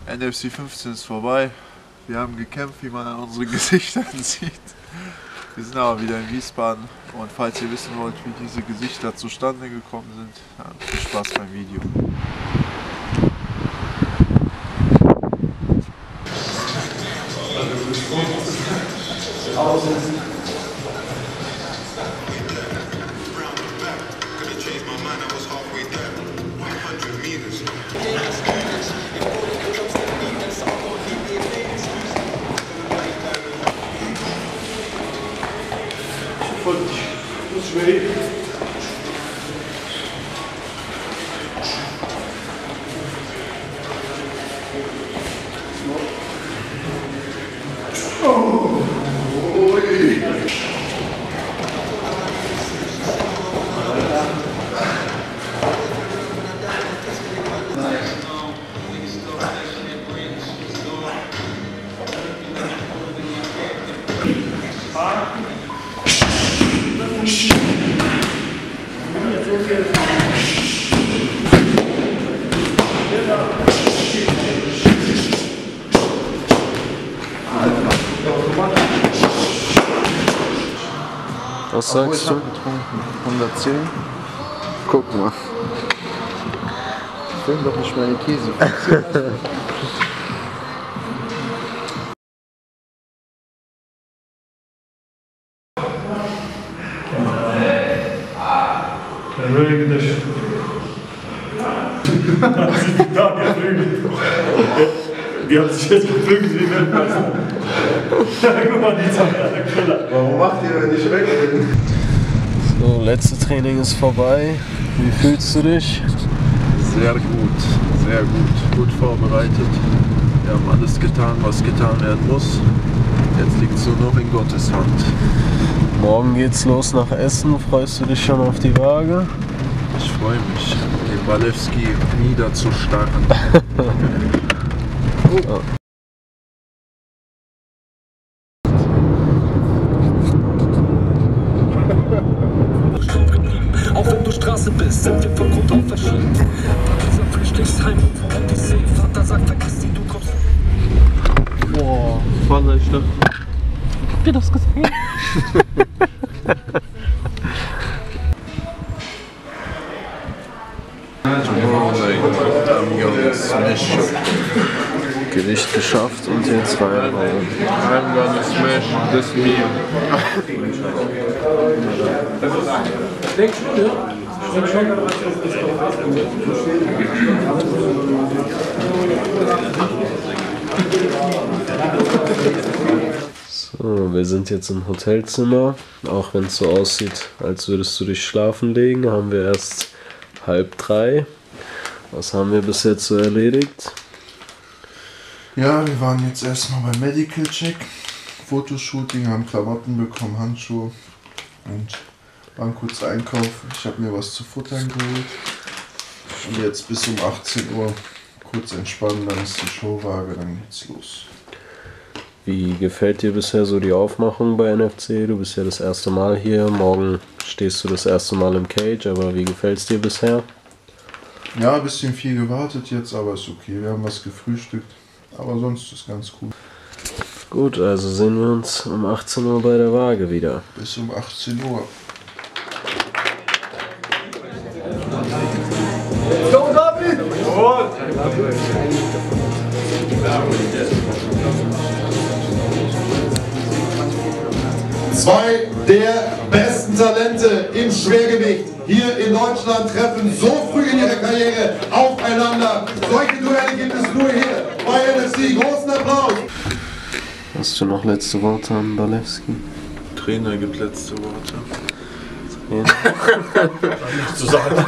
NFC 15 ist vorbei. Wir haben gekämpft, wie man an unseren Gesichtern sieht. Wir sind aber wieder in Wiesbaden und falls ihr wissen wollt, wie diese Gesichter zustande gekommen sind, viel Spaß beim Video. Was sagst du? 110? Guck mal. Ich will doch nicht meine Käse. Die haben sich jetzt geprügelt wie Weltmeister. Guck mal, die Zahl. Warum macht ihr denn nicht weg? So, letzte Training ist vorbei. Wie fühlst du dich? Sehr gut, sehr gut. Gut vorbereitet. Wir haben alles getan, was getan werden muss. Jetzt liegt es nur noch in Gottes Hand. Morgen geht's los nach Essen. Freust du dich schon auf die Waage? Ich freue mich, den Walewski niederzustarren. Oh. Auch wenn du Straße bist, sind wir von Grund auf verschieden. Dieser Flüchtlingsheim und Odyssee. Vater sagt, vergiss die, du kommst. Boah, Vater, ich dachte. Habt ihr das gesehen? Gewicht geschafft und jetzt reinhauen. I'm gonna smash this meal. So, wir sind jetzt im Hotelzimmer. Auch wenn es so aussieht, als würdest du dich schlafen legen, haben wir erst 2:30. Was haben wir bis jetzt so erledigt? Ja, wir waren jetzt erstmal beim Medical Check, Fotoshooting, haben Klamotten bekommen, Handschuhe und waren kurz einkaufen. Ich habe mir was zu futtern geholt und jetzt bis um 18 Uhr kurz entspannen, dann ist die Showwaage, dann geht's los. Wie gefällt dir bisher so die Aufmachung bei NFC? Du bist ja das erste Mal hier, morgen stehst du das erste Mal im Cage, aber wie gefällt es dir bisher? Ja, ein bisschen viel gewartet jetzt, aber ist okay, wir haben was gefrühstückt. Aber sonst ist ganz cool. Gut, also sehen wir uns um 18 Uhr bei der Waage wieder. Bis um 18 Uhr. Go, David! Zwei der besten Talente im Schwergewicht hier in Deutschland treffen so früh in ihrer Karriere aufeinander. Solche Duelle gibt es nur hier bei NFC. Großen Applaus! Hast du noch letzte Worte an Walewski? Trainer gibt letzte Worte. Nichts zu sagen.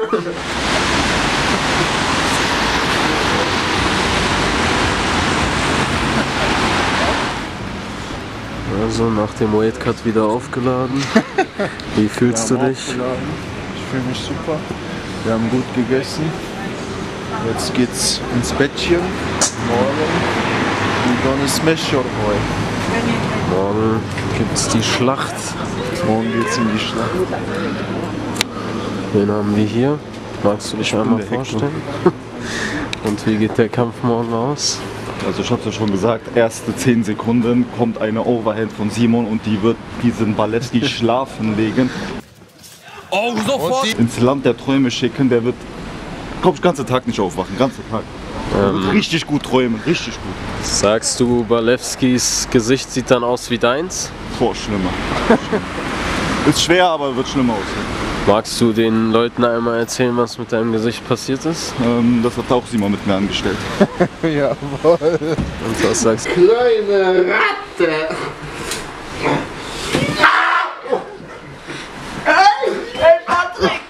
Also nach dem Weightcut wieder aufgeladen. Wie fühlst du dich? Ich fühle mich super. Wir haben gut gegessen. Jetzt geht's ins Bettchen. Morgen. We're gonna smash your boy. Morgen gibt's die Schlacht. Morgen geht's in die Schlacht. Wen haben wir hier? Magst du dich einmal der Heckler. vorstellen? Und wie geht der Kampf morgen aus? Also ich hab's ja schon gesagt, erste 10 Sekunden kommt eine Overhand von Simon und die wird diesen Balevski schlafen legen. Oh, sofort! Ins Land der Träume schicken, der wird, glaub ich, den ganzen Tag nicht aufwachen, den ganzen Tag. Der wird richtig gut träumen, richtig gut. Sagst du, Balevskis Gesicht sieht dann aus wie deins? Boah, schlimmer. Ist schwer, aber wird schlimmer aussehen. Magst du den Leuten einmal erzählen, was mit deinem Gesicht passiert ist? Das hat auch Simon mit mir angestellt. Jawohl. Und was sagst du? Kleine Ratte. Hey Patrick!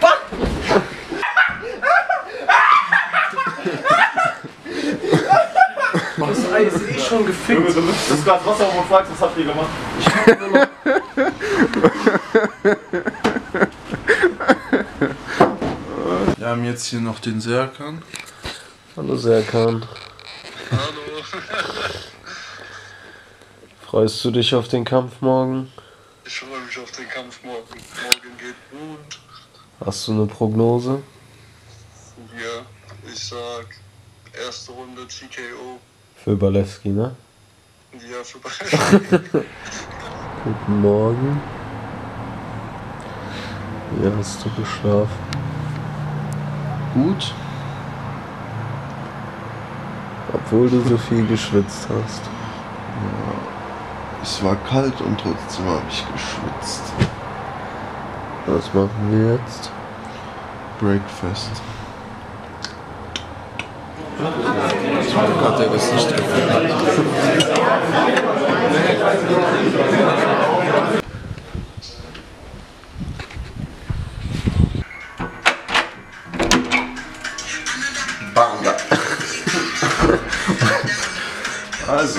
Das Ei ist eh schon gefickt. Das Glas Wasser und fragst, was habt ihr gemacht? Wir haben jetzt hier noch den Serkan. Hallo Serkan. Hallo. Freust du dich auf den Kampf morgen? Ich freue mich auf den Kampf morgen. Morgen geht gut. Hast du eine Prognose? Ja, ich sag erste Runde TKO. Für Balevski, ne? Ja, für beide. Guten Morgen. Wie hast du geschlafen? Gut. Obwohl du so viel geschwitzt hast. Es war kalt und trotzdem habe ich geschwitzt. Was machen wir jetzt? Breakfast. Hat er das nicht gefunden? Banga. Also.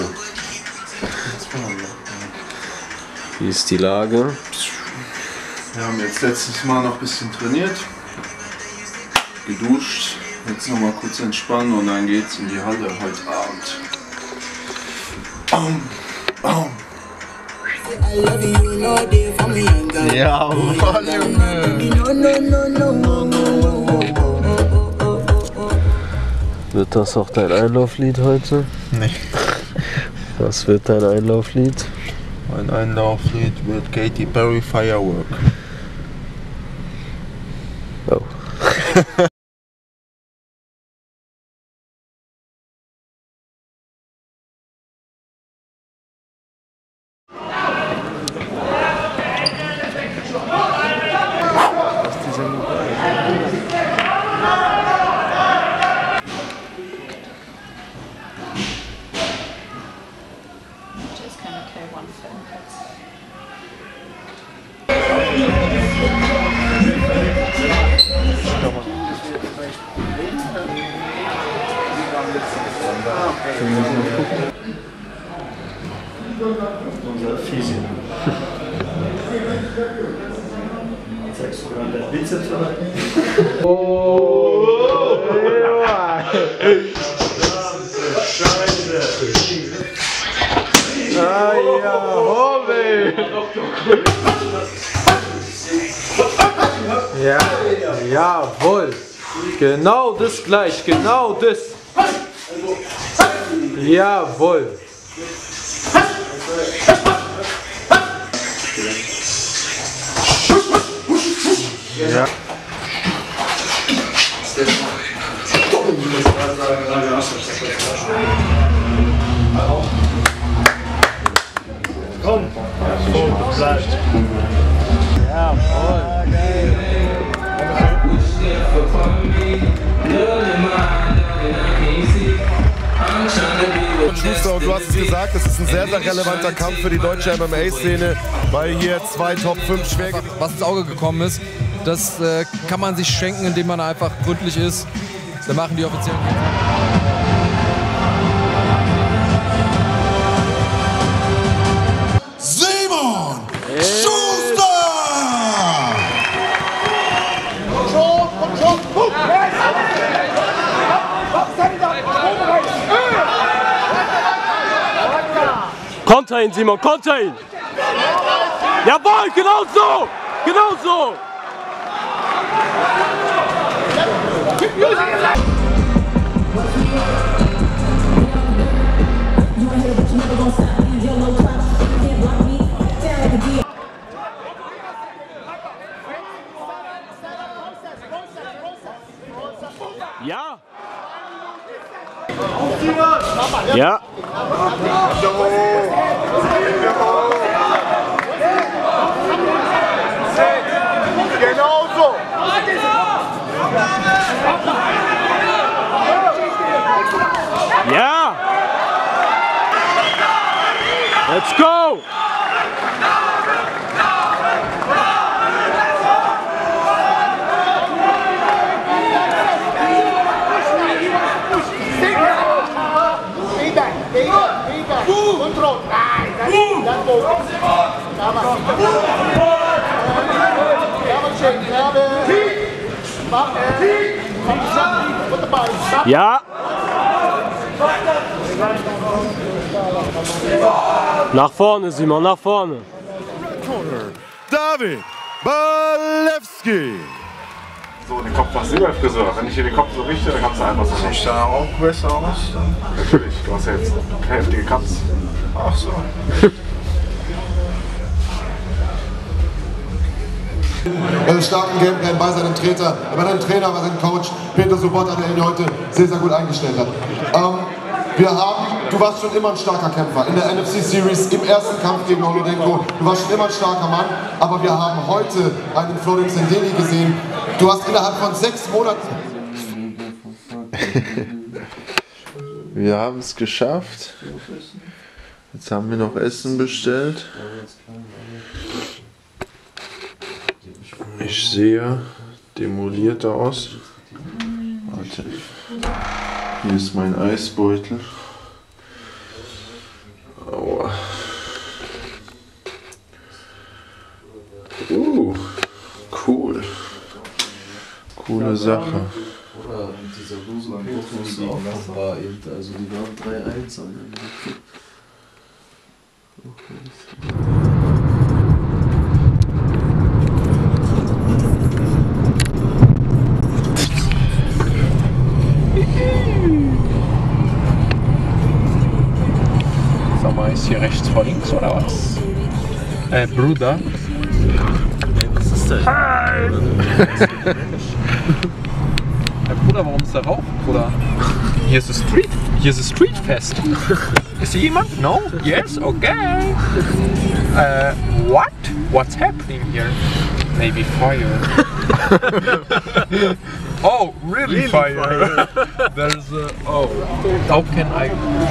Wie ist die Lage? Wir haben jetzt letztes Mal noch ein bisschen trainiert, geduscht, jetzt noch mal kurz entspannen und dann geht's in die Halle heute Abend. Ja, Wird das auch dein Einlauflied heute? Nee. Was wird dein Einlauflied? Mein Einlauflied wird Katy Perry Firework. Oh. Just kind of K1 film. Unser Physio. Zeigst du gerade deinen Bizeps oder? Oh! Scheiße! Ah ja, Hobel! Ja, jawohl! Genau das gleich, genau das! Jawohl! Ja. Komm! So, bleibt. Jawohl! Schuster, und du hast es gesagt, es ist ein sehr, sehr relevanter Kampf für die deutsche MMA-Szene, weil hier 2 Top 5 Schwergewichte. Was ins Auge gekommen ist, das kann man sich schenken, indem man einfach gründlich ist. Da machen die offiziellen. Simon Schuster! Konter ihn, Simon, konter ihn! Jawohl, genau so! Genau so! Ja. Genau so. Ja. Let's go. Ja. Nach vorne, Simon, nach vorne. David Balewski. So, den Kopf nach Silberfriseur. Wenn ich hier den Kopf so richte, dann kannst du einfach so. Sieht da auch besser aus? Natürlich, du hast ja jetzt heftige Cuts. Ach so. Er ist stark im Gameplan bei seinem Trainer, bei seinem Trainer, bei seinem Coach Peter Sobotta, der ihn heute sehr, sehr gut eingestellt hat. Du warst schon immer ein starker Kämpfer in der NFC Series, im ersten Kampf gegen Olodenko. Du warst schon immer ein starker Mann, aber wir haben heute einen Florin Sendeli gesehen. Du hast innerhalb von 6 Monaten... Wir haben es geschafft. Jetzt haben wir noch Essen bestellt. Ich sehe demoliert aus. Warte. Hier ist mein Eisbeutel. Aua. Cool. Coole Sache. Oder dieser Ruslan Petrus auch war eben, also die waren 3-1 am Ende. Sag mal, ist hier rechts vor links oder was? Bruder. Was ist denn? Hi! Bruder, warum ist da Rauch, Bruder? Hier ist ein Streetfest. Ist hier jemand? No? Yes? Okay. What? What's happening here? Maybe fire. Oh, really fire? There's a... Oh. How can I...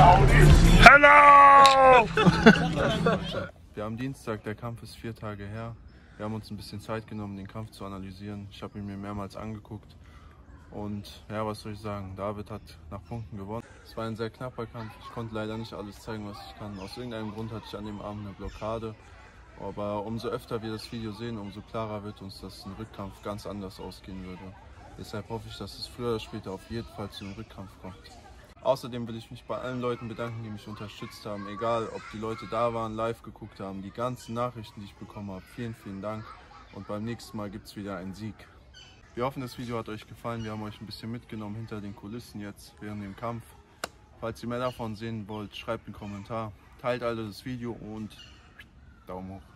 Hello! Wir haben Dienstag, der Kampf ist 4 Tage her. Wir haben uns ein bisschen Zeit genommen, den Kampf zu analysieren. Ich habe ihn mir mehrmals angeguckt. Und ja, was soll ich sagen, David hat nach Punkten gewonnen. Es war ein sehr knapper Kampf, ich konnte leider nicht alles zeigen, was ich kann. Aus irgendeinem Grund hatte ich an dem Abend eine Blockade. Aber umso öfter wir das Video sehen, umso klarer wird uns, dass ein Rückkampf ganz anders ausgehen würde. Deshalb hoffe ich, dass es früher oder später auf jeden Fall zu einem Rückkampf kommt. Außerdem will ich mich bei allen Leuten bedanken, die mich unterstützt haben. Egal, ob die Leute da waren, live geguckt haben, die ganzen Nachrichten, die ich bekommen habe. Vielen, vielen Dank. Und beim nächsten Mal gibt es wieder einen Sieg. Wir hoffen, das Video hat euch gefallen. Wir haben euch ein bisschen mitgenommen hinter den Kulissen jetzt, während dem Kampf. Falls ihr mehr davon sehen wollt, schreibt einen Kommentar. Teilt alle das Video und Daumen hoch.